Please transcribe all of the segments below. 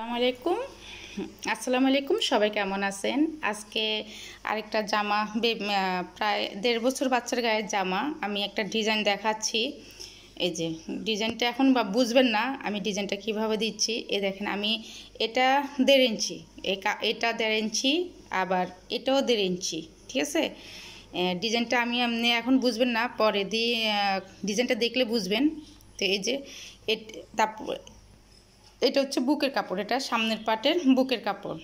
আসসালামু আলাইকুম সবাই কেমন আছেন। আজকে আরেকটা জামা প্রায় 1.5 বছর বাচ্চার গায়ের জামা আমি একটা ডিজাইন দেখাচ্ছি। এই যে ডিজাইনটা এখন বুঝবেন না আমি ডিজাইনটা কিভাবে দিচ্ছি। এই দেখেন আমি এটা 1.5 ইঞ্চি, এটা 1.5 ইঞ্চি, আবার এটাও 1.5 ইঞ্চি, ঠিক আছে। ডিজাইনটা আমি আপনি এখন বুঝবেন না, পরে দিয়ে ডিজাইনটা দেখলে বুঝবেন। তো এই যে তারপর এটা হচ্ছে বুকের কাপড়, এটা সামনের পাটের বুকের কাপড়।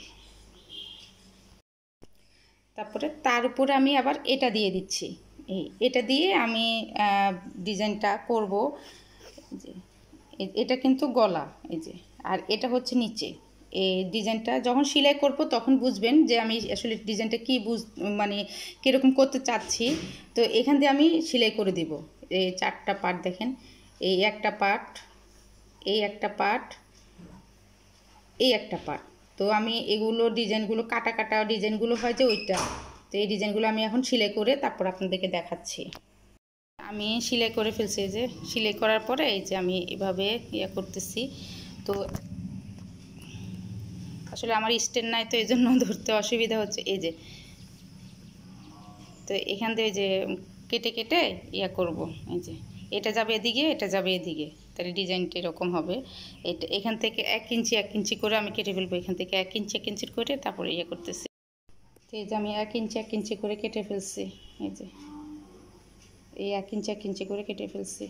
তারপরে তার উপরে আমি আবার এটা দিয়ে দিচ্ছি। এটা দিয়ে আমি ডিজাইনটা করব। যে এটা কিন্তু গলা, এই যে, আর এটা হচ্ছে নিচে। এই ডিজাইনটা যখন সেলাই করব তখন বুঝবেন যে আমি আসলে ডিজাইনটা কি মানে কীরকম করতে চাচ্ছি। তো এখান দিয়ে আমি সেলাই করে দিব। এই 4টা পার্ট দেখেন, এই একটা পার্ট, এই একটা পার্ট, এই একটা পার্ট। তো আমি এগুলো ডিজাইনগুলো কাটা কাটা ডিজাইনগুলো হয় যে ওইটা, তো এই ডিজাইনগুলো আমি এখন সেলাই করে তারপর আপনাদেরকে দেখাচ্ছি। আমি সেলাই করে ফেলছি। যে সেলাই করার পরে এই যে আমি এভাবে করতেছি। তো আসলে আমার স্ট্যান্ড নাই, তো এই জন্য ধরতে অসুবিধা হচ্ছে। এই যে, তো এখান থেকে যে কেটে কেটে করব। এই যে এটা যাবে এদিকে, এটা যাবে এদিকে, তাহলে ডিজাইনটা এরকম হবে। এটা এখান থেকে 1 ইঞ্চি 1 ইঞ্চি করে আমি কেটে ফেলবো। এখান থেকে 1 ইঞ্চি 1 ইঞ্চি করে তারপরে করতেছি। তো এই যে আমি 1 ইঞ্চি 1 ইঞ্চি করে কেটে ফেলছি। এই যে এই 1 ইঞ্চি 1 ইঞ্চি করে কেটে ফেলছি।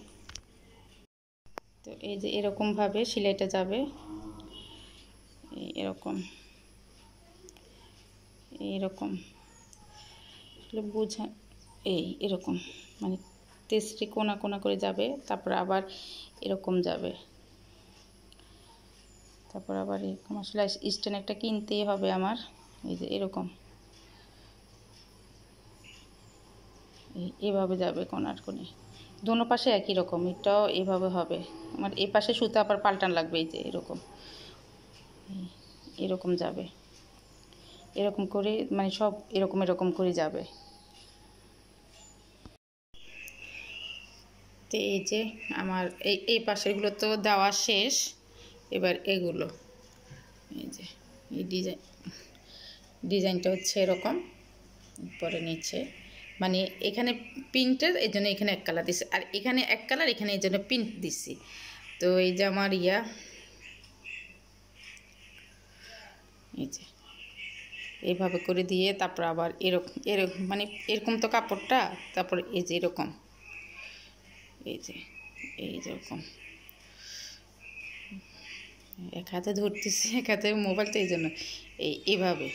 তো এই যে এরকমভাবে সেলাইটা যাবে, এরকম এরকম আসলে বোঝা, এরকম মানে তেসরি কোনা কোনা করে যাবে, তারপর আবার এরকম যাবে, তারপর আবার এরকম। আসলে স্ট্যান্ড একটা কিনতেই হবে আমার। এই যে এরকম এভাবে যাবে কোনার কোণে, দোনো পাশে একই রকম। এটাও এভাবে হবে আমার। এই পাশে সুতা আবার পাল্টান লাগবে। এই যে এরকম এরকম যাবে, এরকম করে মানে সব এরকম এরকম করে যাবে। তো এই যে আমার এই পাশেগুলো তো দেওয়া শেষ। এবার এগুলো, এই যে এই ডিজাইনটা হচ্ছে এরকম। পরে নিচে মানে এখানে প্রিন্টের, এই জন্য এখানে এক কালার দিছি, আর এখানে এক কালার, এখানে এই জন্য প্রিন্ট দিছি। তো এই যে আমার এই যে এইভাবে করে দিয়ে তারপর আবার এরকম মানে এরকম তো কাপড়টা, তারপর এই যে এরকম, এই যে যেরকম এক হাতে ধরতেছি, এক হাতে মোবাইল, তো এই জন্য এইভাবে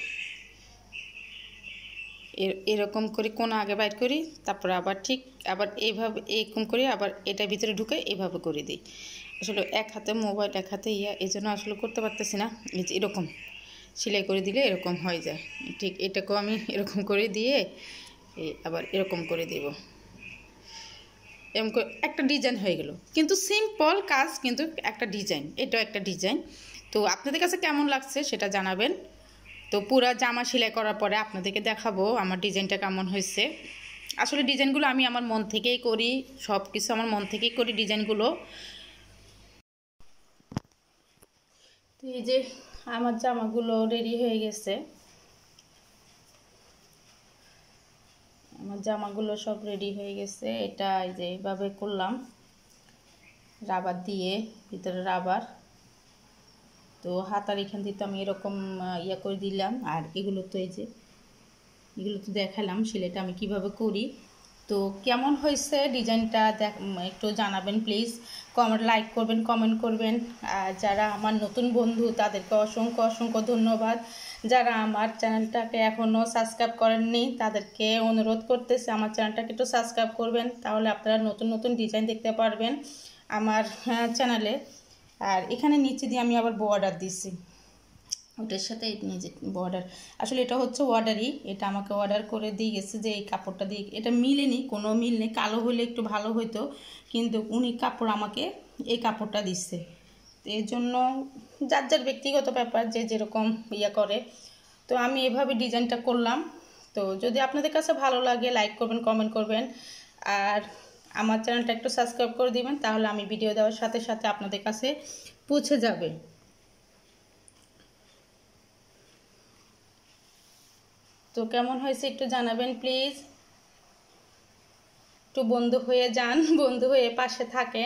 এরকম করে কোনা আগে বাইর করি, তারপর আবার ঠিক আবার এইভাবে এরকম করে আবার এটা ভিতরে ঢুকে এইভাবে করে দিই। আসলে এক হাতে মোবাইল এক হাতে এই জন্য আসলে করতে পারতেছি না। এই যে এরকম সেলাই করে দিলে এরকম হয়ে যায়। ঠিক এটাকেও আমি এরকম করে দিয়ে আবার এরকম করে দেব। এরকম করে একটা ডিজাইন হয়ে গেল, কিন্তু সিম্পল কাজ, কিন্তু একটা ডিজাইন, এটাও একটা ডিজাইন। তো আপনাদের কাছে কেমন লাগছে সেটা জানাবেন। তো পুরো জামা সেলাই করার পরে আপনাদেরকে দেখাবো আমার ডিজাইনটা কেমন হয়েছে। আসলে ডিজাইনগুলো আমি আমার মন থেকেই করি, সব কিছু আমার মন থেকেই করি ডিজাইনগুলো। তো এই যে আমার জামাগুলো রেডি হয়ে গেছে, আমার জামাগুলো সব রেডি হয়ে গেছে। এটা এই যে এইভাবে করলাম, রাবার দিয়ে, ভিতরে রাবার। তো হাতার এখান থেকে তো আমি এরকম করে দিলাম। আর এগুলো তো এই যে এগুলো তো দেখালাম সেলাইটা আমি কিভাবে করি। তো কেমন হয়েছে ডিজাইনটা একটু জানাবেন প্লিজ। লাইক করবেন, কমেন্ট করবেন। আর যারা আমার নতুন বন্ধু তাদেরকে অসংখ্য অসংখ্য ধন্যবাদ। যারা আমার চ্যানেলটাকে এখনও সাবস্ক্রাইব করেননি তাদেরকে অনুরোধ করতেছে আমার চ্যানেলটাকে একটু সাবস্ক্রাইব করবেন, তাহলে আপনারা নতুন নতুন ডিজাইন দেখতে পারবেন আমার চ্যানেলে। আর এখানে নিচে দিয়ে আমি আবার বর্ডার দিছি, ওটার সাথে নিজে বর্ডার। আসলে এটা হচ্ছে অর্ডারই, এটা আমাকে অর্ডার করে দিয়ে গেছে যে এই কাপড়টা দিয়ে। এটা মিলেনি, কোনো মিল নেই, কালো হলে একটু ভালো হতো, কিন্তু উনি কাপড় আমাকে এই কাপড়টা দিচ্ছে। তো এর জন্য যার যার ব্যক্তিগত ব্যাপার, যে যেরকম করে। তো আমি এভাবে ডিজাইনটা করলাম। তো যদি আপনাদের কাছে ভালো লাগে লাইক করবেন, কমেন্ট করবেন, আর আমার চ্যানেলটা একটু সাবস্ক্রাইব করে দিবেন, তাহলে আমি ভিডিও দেওয়ার সাথে সাথে আপনাদের কাছে পৌঁছে যাবে। তো কেমন হয়েছে একটু জানাবেন প্লিজ। একটু বন্ধু হয়ে যান, বন্ধু হয়ে পাশে থাকেন।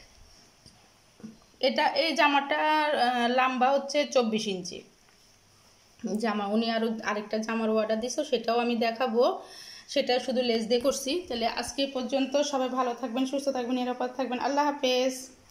এই জামাটার লম্বা হচ্ছে 24 ইঞ্চি জামা। উনি আরেকটা জামার অর্ডার দিছো, সেটাও আমি দেখাবো। সেটা শুধু লেস দিয়ে করছি। তাহলে আজকে পর্যন্ত, সবাই ভালো থাকবেন, সুস্থ থাকবেন, নিরাপদ থাকবেন। আল্লাহ হাফেজ।